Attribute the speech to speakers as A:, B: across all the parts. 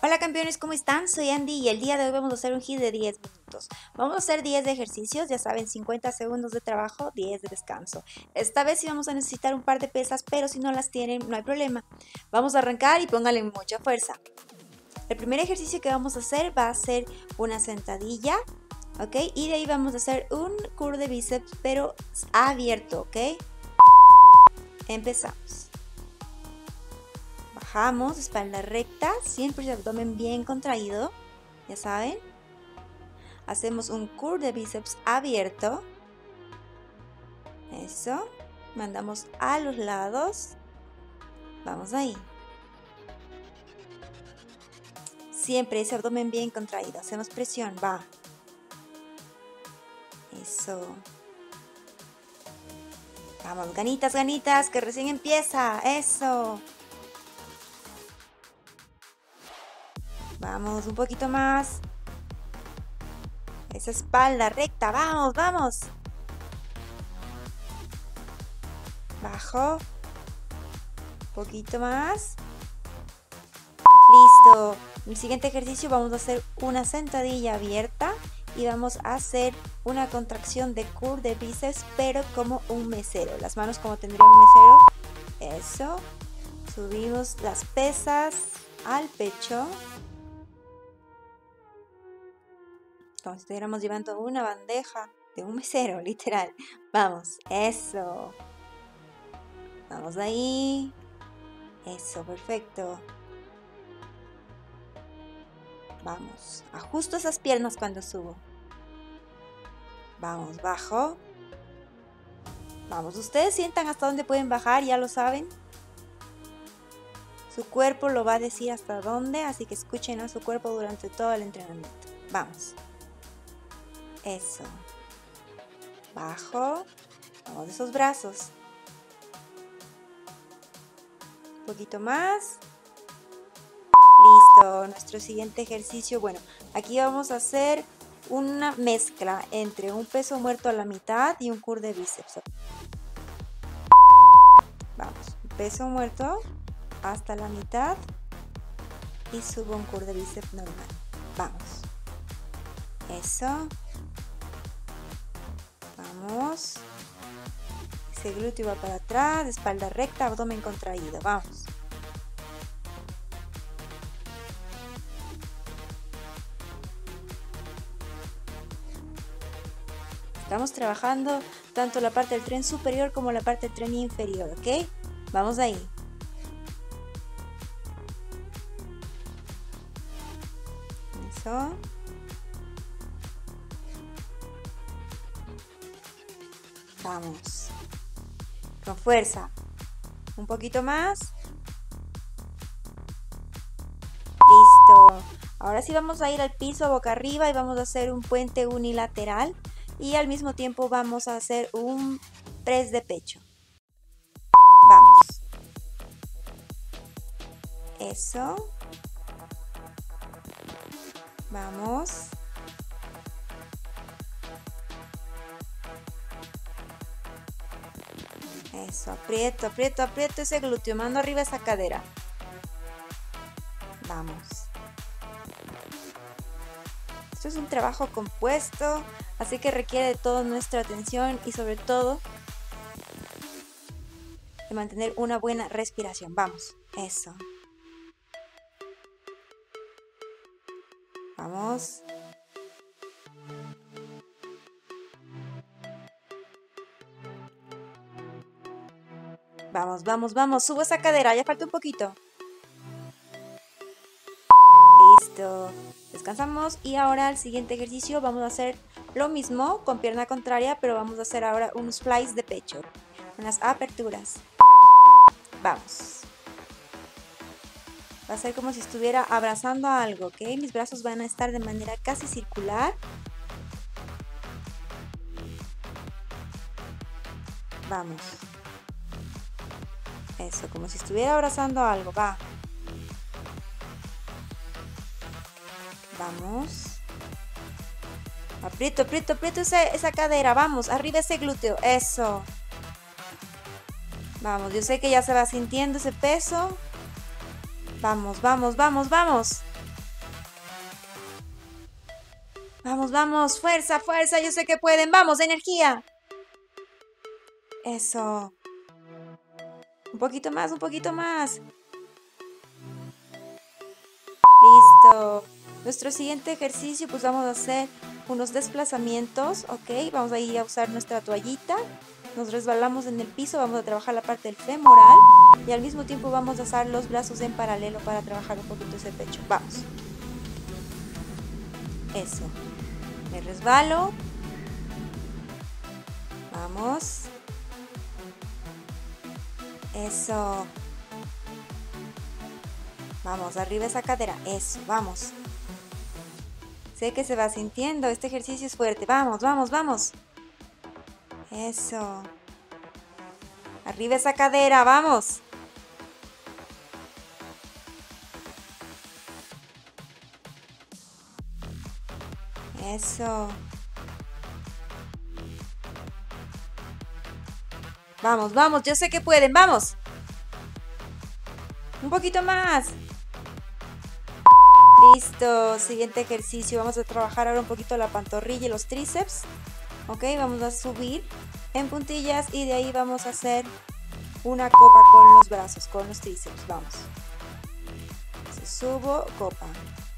A: Hola campeones, ¿cómo están? Soy Andy y el día de hoy vamos a hacer un hit de 10 minutos. Vamos a hacer 10 de ejercicios, ya saben, 50 segundos de trabajo, 10 de descanso. Esta vez sí vamos a necesitar un par de pesas, pero si no las tienen, no hay problema. Vamos a arrancar y pónganle mucha fuerza. El primer ejercicio que vamos a hacer va a ser una sentadilla, ¿ok? Y de ahí vamos a hacer un curl de bíceps, pero abierto, ¿ok? Empezamos. Bajamos, espalda recta, siempre el abdomen bien contraído, ya saben. Hacemos un curl de bíceps abierto. Eso. Mandamos a los lados. Vamos ahí. Siempre ese abdomen bien contraído. Hacemos presión, va. Eso. Vamos, ganitas, ganitas, que recién empieza. Eso. Vamos, un poquito más. Esa espalda recta, vamos, vamos. Bajo. Un poquito más. Listo. En el siguiente ejercicio vamos a hacer una sentadilla abierta y vamos a hacer una contracción de curl de bíceps, pero como un mesero. Las manos como tendría un mesero. Eso. Subimos las pesas al pecho. Como si estuviéramos llevando una bandeja de un mesero, literal. Vamos, eso. Vamos ahí. Eso, perfecto. Vamos, ajusto esas piernas cuando subo. Vamos, bajo. Vamos, ustedes sientan hasta dónde pueden bajar, ya lo saben. Su cuerpo lo va a decir hasta dónde, así que escuchen a su cuerpo durante todo el entrenamiento. Vamos. Eso. Bajo. Vamos de esos brazos. Un poquito más. Listo. Nuestro siguiente ejercicio. Bueno, aquí vamos a hacer una mezcla entre un peso muerto a la mitad y un curl de bíceps. Vamos. Peso muerto hasta la mitad y subo un curl de bíceps normal. Vamos. Eso. Vamos. Ese glúteo va para atrás, espalda recta, abdomen contraído. Vamos. Estamos trabajando tanto la parte del tren superior como la parte del tren inferior, ¿ok? Vamos ahí. Eso. Vamos. Con fuerza. Un poquito más. Listo. Ahora sí vamos a ir al piso boca arriba y vamos a hacer un puente unilateral. Y al mismo tiempo vamos a hacer un press de pecho. Vamos. Eso. Vamos. Eso, aprieto, aprieto, aprieto ese glúteo, mando arriba esa cadera. Vamos. Esto es un trabajo compuesto, así que requiere de toda nuestra atención y sobre todo de mantener una buena respiración. Vamos, eso. Vamos. Vamos, vamos, vamos. Subo esa cadera, ya falta un poquito. Listo. Descansamos y ahora el siguiente ejercicio vamos a hacer lo mismo con pierna contraria, pero vamos a hacer ahora unos flies de pecho, unas aperturas. Vamos. Va a ser como si estuviera abrazando a algo, ¿ok? Mis brazos van a estar de manera casi circular. Vamos. Eso, como si estuviera abrazando algo, va. Vamos. Aprieto, aprieto, aprieto esa cadera, vamos, arriba ese glúteo, eso. Vamos, yo sé que ya se va sintiendo ese peso. Vamos, vamos, vamos, vamos. Vamos, vamos, fuerza, fuerza, yo sé que pueden. Vamos, energía. Eso. Un poquito más, un poquito más. Listo. Nuestro siguiente ejercicio, pues vamos a hacer unos desplazamientos, ¿ok? Vamos a ir a usar nuestra toallita. Nos resbalamos en el piso, vamos a trabajar la parte del femoral y al mismo tiempo vamos a usar los brazos en paralelo para trabajar un poquito ese pecho. Vamos. Eso. Me resbalo. Vamos. Eso. Vamos, arriba esa cadera. Eso, vamos. Sé que se va sintiendo. Este ejercicio es fuerte. Vamos, vamos, vamos. Eso. Arriba esa cadera, vamos. Eso. Vamos, vamos, yo sé que pueden, vamos. Un poquito más. Listo, siguiente ejercicio. Vamos a trabajar ahora un poquito la pantorrilla y los tríceps. Ok, vamos a subir en puntillas y de ahí vamos a hacer una copa con los brazos, con los tríceps. Vamos. Subo, copa.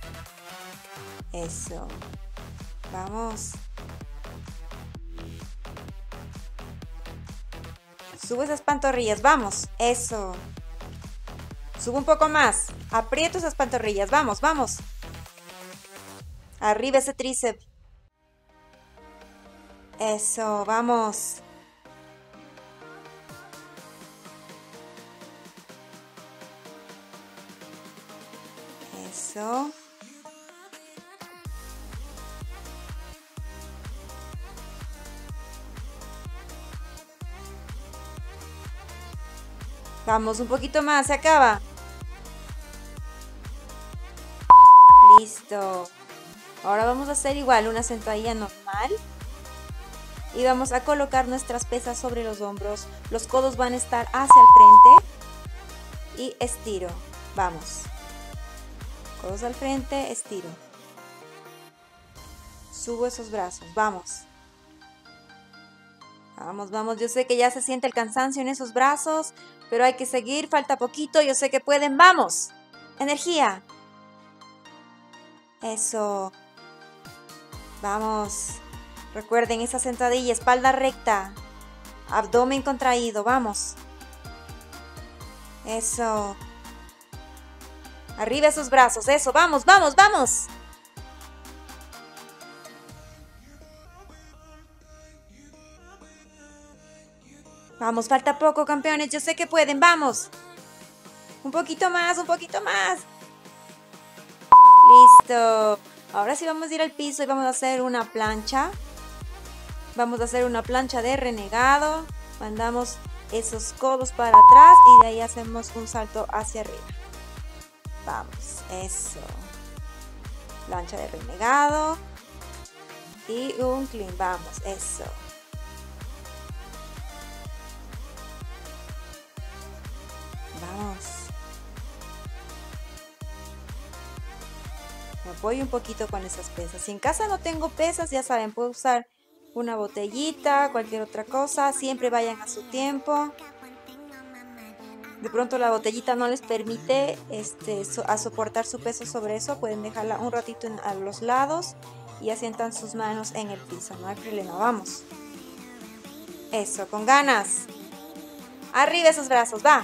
A: Eso. Vamos. Subo esas pantorrillas, vamos. Eso. Subo un poco más. Aprieto esas pantorrillas, vamos, vamos. Arriba ese tríceps. Eso, vamos. Eso. Vamos, un poquito más, se acaba. Listo. Ahora vamos a hacer igual una sentadilla normal. Y vamos a colocar nuestras pesas sobre los hombros. Los codos van a estar hacia el frente. Y estiro. Vamos. Codos al frente, estiro. Subo esos brazos, vamos. Vamos, vamos, yo sé que ya se siente el cansancio en esos brazos, pero hay que seguir, falta poquito, yo sé que pueden, vamos. Energía. Eso. Vamos. Recuerden esa sentadilla, espalda recta, abdomen contraído, vamos. Eso. Arriba esos brazos, eso, vamos, vamos, vamos. Vamos, falta poco, campeones, yo sé que pueden, vamos. Un poquito más, un poquito más. Listo. Ahora sí vamos a ir al piso y vamos a hacer una plancha. Vamos a hacer una plancha de renegado. Mandamos esos codos para atrás y de ahí hacemos un salto hacia arriba. Vamos, eso. Plancha de renegado. Y un clean, vamos, eso. Vamos. Me apoyo un poquito con esas pesas. Si en casa no tengo pesas, ya saben, puedo usar una botellita, cualquier otra cosa. Siempre vayan a su tiempo. De pronto la botellita no les permite a soportar su peso sobre eso. Pueden dejarla un ratito a los lados y asientan sus manos en el piso. No hay problema, vamos. Eso, con ganas. Arriba esos brazos, va.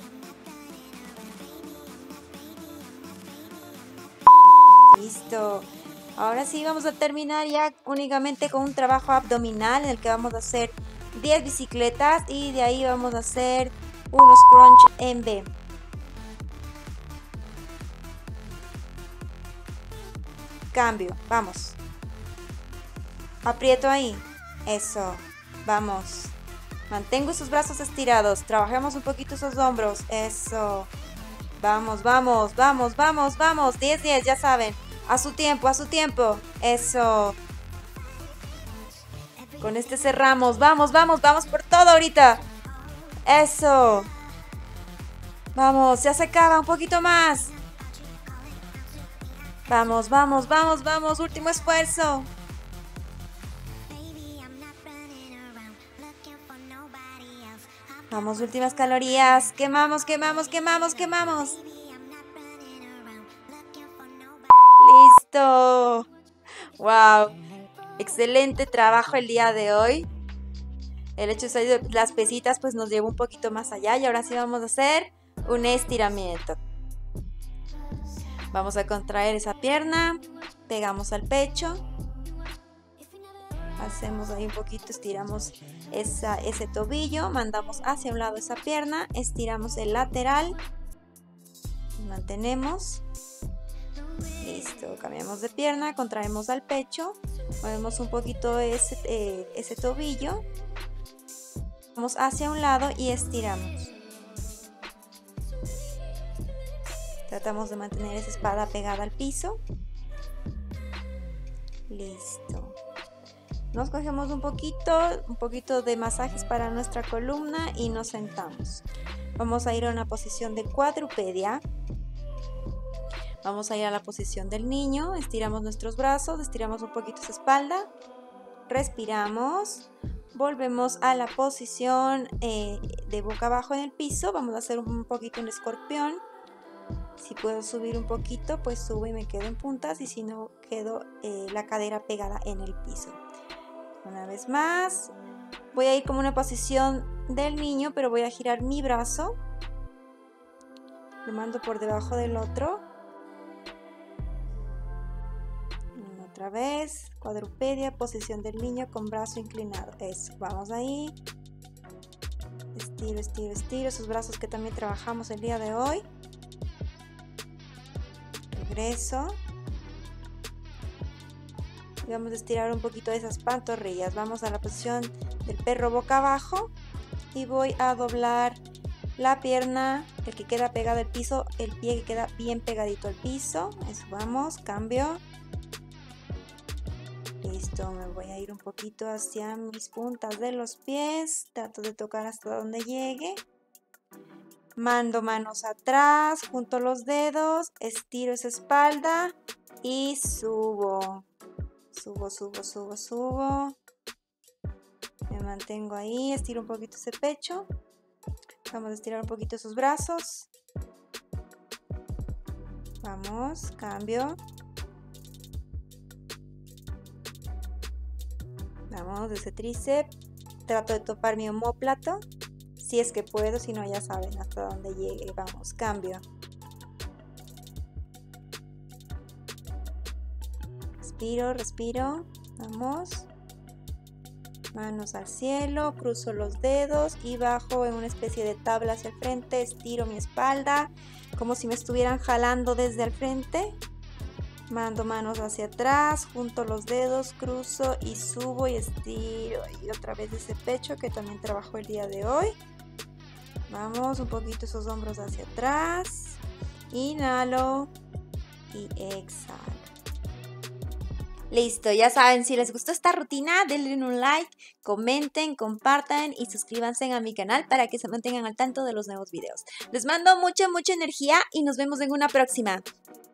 A: Listo. Ahora sí vamos a terminar ya únicamente con un trabajo abdominal en el que vamos a hacer 10 bicicletas y de ahí vamos a hacer unos crunch en B. Cambio, vamos. Aprieto ahí. Eso. Vamos. Mantengo esos brazos estirados. Trabajemos un poquito esos hombros. Eso. Vamos, vamos, vamos, vamos, vamos. 10, 10, ya saben. A su tiempo, a su tiempo. Eso. Con este cerramos. Vamos, vamos, vamos por todo ahorita. Eso. Vamos, ya se acaba. Un poquito más. Vamos, vamos, vamos, vamos, último esfuerzo. Vamos, últimas calorías. Quemamos, quemamos, quemamos, quemamos. Listo. Wow. Excelente trabajo el día de hoy. El hecho de salir de las pesitas pues nos llevó un poquito más allá. Y ahora sí vamos a hacer un estiramiento. Vamos a contraer esa pierna. Pegamos al pecho. Hacemos ahí un poquito, estiramos ese tobillo, mandamos hacia un lado esa pierna, estiramos el lateral, mantenemos, listo, cambiamos de pierna, contraemos al pecho, movemos un poquito ese tobillo, vamos hacia un lado y estiramos. Tratamos de mantener esa espalda pegada al piso, listo. Nos cogemos un poquito de masajes para nuestra columna y nos sentamos. Vamos a ir a una posición de cuadrupedia. Vamos a ir a la posición del niño. Estiramos nuestros brazos, estiramos un poquito esa espalda. Respiramos. Volvemos a la posición de boca abajo en el piso. Vamos a hacer un poquito un escorpión. Si puedo subir un poquito, pues subo y me quedo en puntas. Y si no, quedo la cadera pegada en el piso. Una vez más, voy a ir como una posición del niño, pero voy a girar mi brazo. Lo mando por debajo del otro. Otra vez, cuadrupedia, posición del niño con brazo inclinado. Eso, vamos ahí. Estiro, estiro, estiro. Esos brazos que también trabajamos el día de hoy. Regreso. Y vamos a estirar un poquito de esas pantorrillas. Vamos a la posición del perro boca abajo y voy a doblar la pierna, el que queda pegado al piso, el pie que queda bien pegadito al piso. Eso, vamos, cambio. Listo, me voy a ir un poquito hacia mis puntas de los pies. Trato de tocar hasta donde llegue. Mando manos atrás, junto los dedos, estiro esa espalda y subo. Subo, subo, subo, subo. Me mantengo ahí, estiro un poquito ese pecho. Vamos a estirar un poquito esos brazos. Vamos, cambio. Vamos, de ese tríceps. Trato de topar mi omóplato. Si es que puedo, si no ya saben hasta dónde llegue. Vamos, cambio. Respiro, respiro. Vamos. Manos al cielo, cruzo los dedos y bajo en una especie de tabla hacia el frente. Estiro mi espalda como si me estuvieran jalando desde el frente. Mando manos hacia atrás, junto los dedos, cruzo y subo y estiro. Y otra vez ese pecho que también trabajó el día de hoy. Vamos, un poquito esos hombros hacia atrás. Inhalo y exhalo. Listo, ya saben, si les gustó esta rutina, denle un like, comenten, compartan y suscríbanse a mi canal para que se mantengan al tanto de los nuevos videos. Les mando mucha, mucha energía y nos vemos en una próxima.